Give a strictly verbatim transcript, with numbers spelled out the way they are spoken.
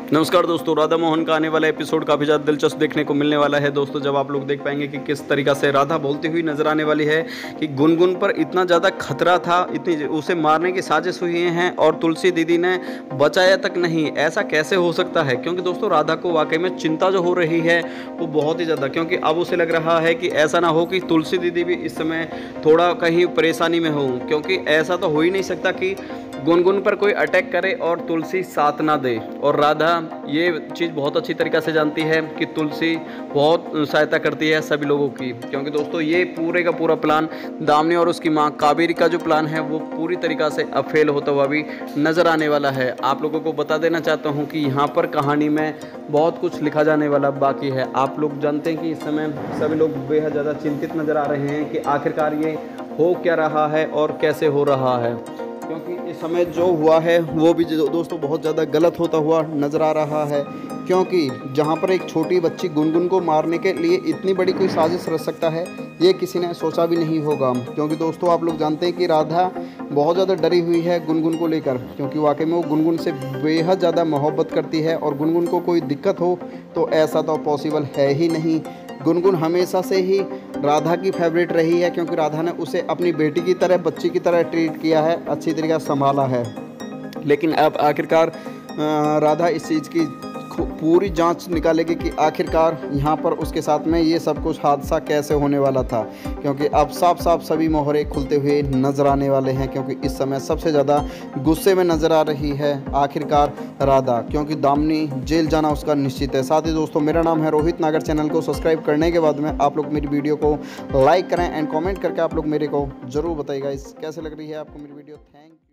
नमस्कार दोस्तों, राधा मोहन का आने वाला एपिसोड काफ़ी ज़्यादा दिलचस्प देखने को मिलने वाला है। दोस्तों जब आप लोग देख पाएंगे कि किस तरीक़ा से राधा बोलती हुई नज़र आने वाली है कि गुनगुन पर इतना ज़्यादा खतरा था, इतनी उसे मारने की साजिश हुई हैं और तुलसी दीदी ने बचाया तक नहीं। ऐसा कैसे हो सकता है? क्योंकि दोस्तों राधा को वाकई में चिंता जो हो रही है वो बहुत ही ज़्यादा, क्योंकि अब उसे लग रहा है कि ऐसा ना हो कि तुलसी दीदी भी इस समय थोड़ा कहीं परेशानी में हो, क्योंकि ऐसा तो हो ही नहीं सकता कि गुनगुन पर कोई अटैक करे और तुलसी साथ ना दे। और राधा ये चीज़ बहुत अच्छी तरीक़ा से जानती है कि तुलसी बहुत सहायता करती है सभी लोगों की, क्योंकि दोस्तों ये पूरे का पूरा प्लान दामिनी और उसकी माँ कावेरी का जो प्लान है वो पूरी तरीक़ा से अब फेल होता हुआ भी नज़र आने वाला है। आप लोगों को बता देना चाहता हूँ कि यहाँ पर कहानी में बहुत कुछ लिखा जाने वाला बाकी है। आप लोग जानते हैं कि इस समय सभी लोग बेहद ज़्यादा चिंतित नज़र आ रहे हैं कि आखिरकार ये हो क्या रहा है और कैसे हो रहा है, क्योंकि इस समय जो हुआ है वो भी दोस्तों बहुत ज़्यादा गलत होता हुआ नज़र आ रहा है। क्योंकि जहाँ पर एक छोटी बच्ची गुनगुन को मारने के लिए इतनी बड़ी कोई साजिश रच सकता है, ये किसी ने सोचा भी नहीं होगा। क्योंकि दोस्तों आप लोग जानते हैं कि राधा बहुत ज़्यादा डरी हुई है गुनगुन को लेकर, क्योंकि वाकई में वो गुनगुन से बेहद ज़्यादा मोहब्बत करती है और गुनगुन को कोई दिक्कत हो तो ऐसा तो पॉसिबल है ही नहीं। गुनगुन हमेशा से ही राधा की फेवरेट रही है, क्योंकि राधा ने उसे अपनी बेटी की तरह, बच्ची की तरह ट्रीट किया है, अच्छी तरीक़ा से संभाला है। लेकिन अब आखिरकार राधा इस चीज़ की पूरी जांच निकालेगी कि आखिरकार यहाँ पर उसके साथ में ये सब कुछ हादसा कैसे होने वाला था, क्योंकि अब साफ साफ सभी मोहरे खुलते हुए नज़र आने वाले हैं। क्योंकि इस समय सबसे ज़्यादा गुस्से में नज़र आ रही है आखिरकार राधा, क्योंकि दामिनी जेल जाना उसका निश्चित है। साथ ही दोस्तों मेरा नाम है रोहित नागर। चैनल को सब्सक्राइब करने के बाद में आप लोग मेरी वीडियो को लाइक करें एंड कॉमेंट करके आप लोग मेरे को ज़रूर बताइएगा इस कैसे लग रही है आपको मेरी वीडियो। थैंक